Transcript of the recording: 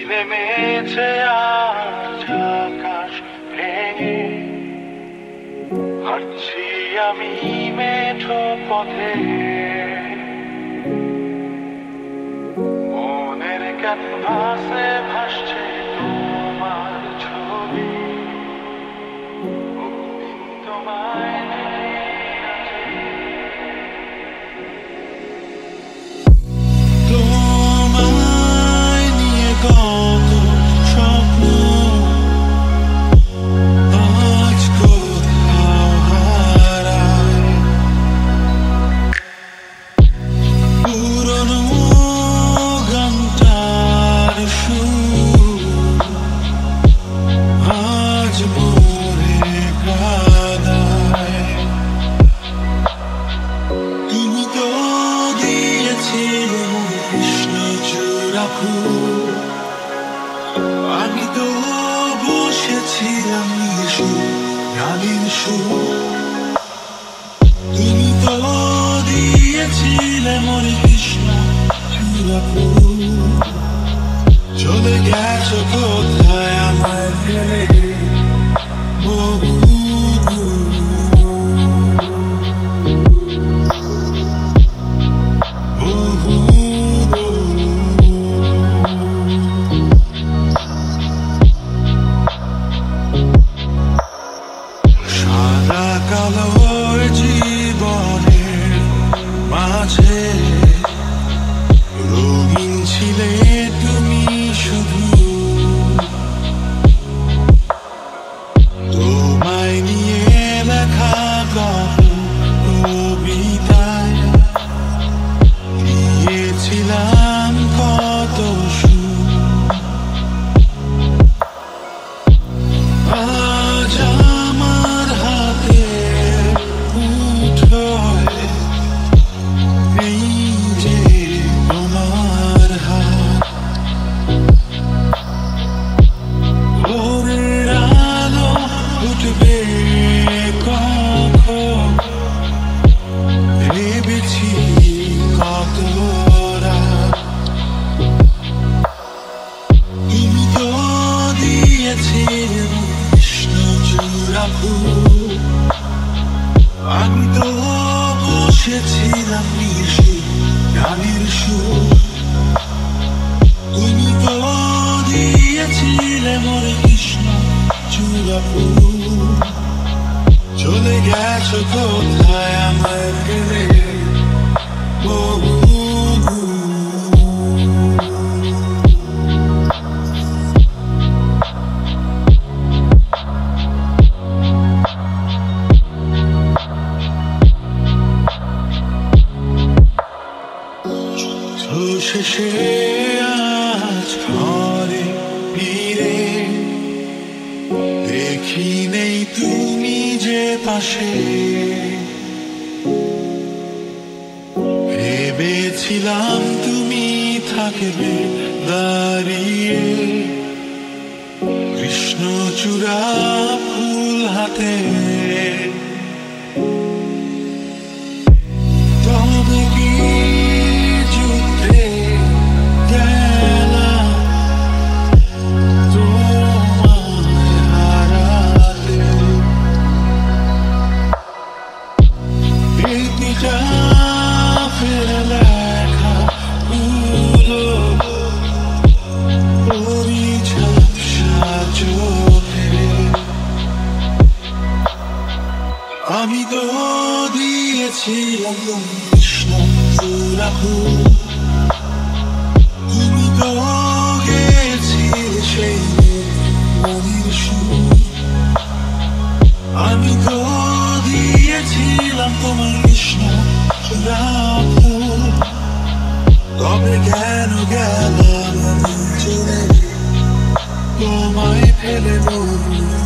নেমেছে আজ আকাশ ভেঙে, হাঁটছি আমি মেঠো পথে, মনের ক্যানভাসে ভাসছে তোমার ছবি, তোমায় কত স্বপ্ন আজ কোথাও হারায়, পুরনো গানটার সুর আজ মরে কাঁদায়। তুমি তো দিয়েছিলে কৃষ্ণচূড়া ফুল, আমি তো বসেছিলাম গানের সুর। তুমি তো দিয়েছিলে মনে কৃষ্ণ চূড়া ফুল, চলে গেছো কোথায় আমায় ফেলে বহু কালোর জীবনের মাঝে রঙিন ছিলে তুমি শুধু, তোমায় নিয়ে লেখা কবিতায় দিয়েছিলাম কত সুর। আজ আমার হাতে তোমার হাত, ভোরের আলো উঠবে কখন ভেবেছি কত রাত। তুমি তো দিয়েছিলে কৃষ্ণচূড়া ফুল, আমি তো বসেছিলাম গানের সুর। তুমি তো দিয়েছিলে মনে কৃষ্ণ চূড়া ফুল, চলে গেছো কোথায় আমায় ফেলে বহু শেষে আজ ঘরে ফিরে দেখি নেই তুমি যে পাশে, ভেবেছিলাম তুমি থাকবে দাঁড়িয়ে কৃষ্ণচূড়া ফুল হাতে। তবে কি আমি তো দিয়েছিলাম কৃষ্ণচূড়া ফুল, তুমি তো গেছিলে সেই মনের সুর। আমি তো দিয়েছিলাম তোমার কৃষ্ণচূড়া ফুল, তবে কেন গেলাম চলে তোমায় ফেলে বহু